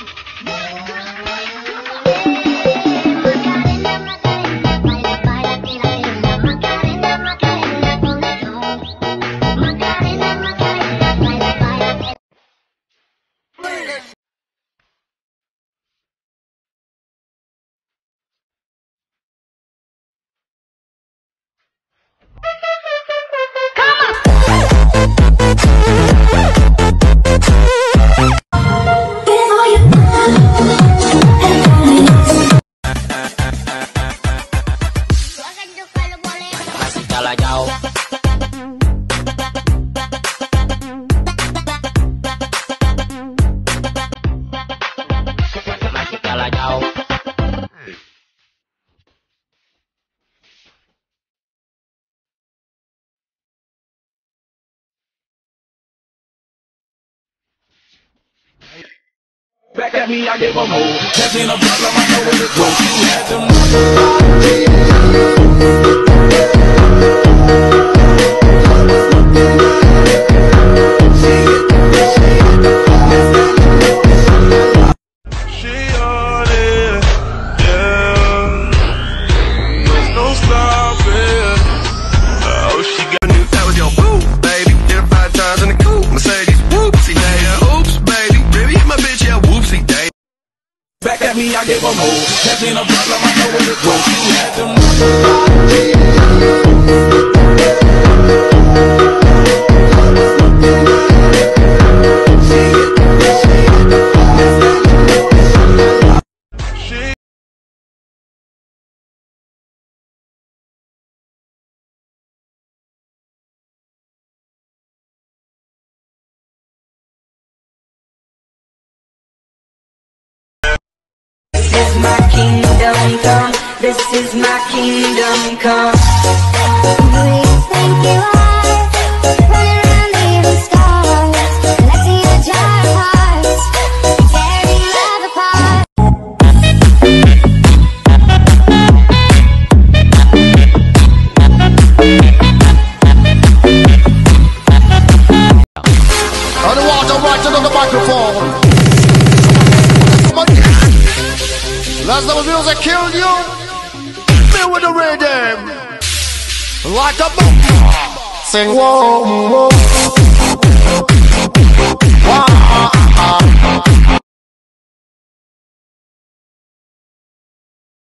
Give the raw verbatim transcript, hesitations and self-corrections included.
Back at me, I give a move. That's in a problem, I know where to go. You had them. She on it, yeah. There's no stopping. Oh, she got new. That was your boo, baby. Did it five times in the coupe. Mercedes, whoopsie day. Oops, baby. Baby, hit my bitch, yeah, whoopsie day. Back at me, I give a move. That's in a problem, I know where to go. You had them. This is my kingdom come. This is my kingdom come. Who do you think you are? Running around leaving scars, collecting a jar of hearts, tearing love apart. Underwater, right under the microphone. Last time the music killed you. Me with the rhythm, like a bomb. Sing whoa, whoa.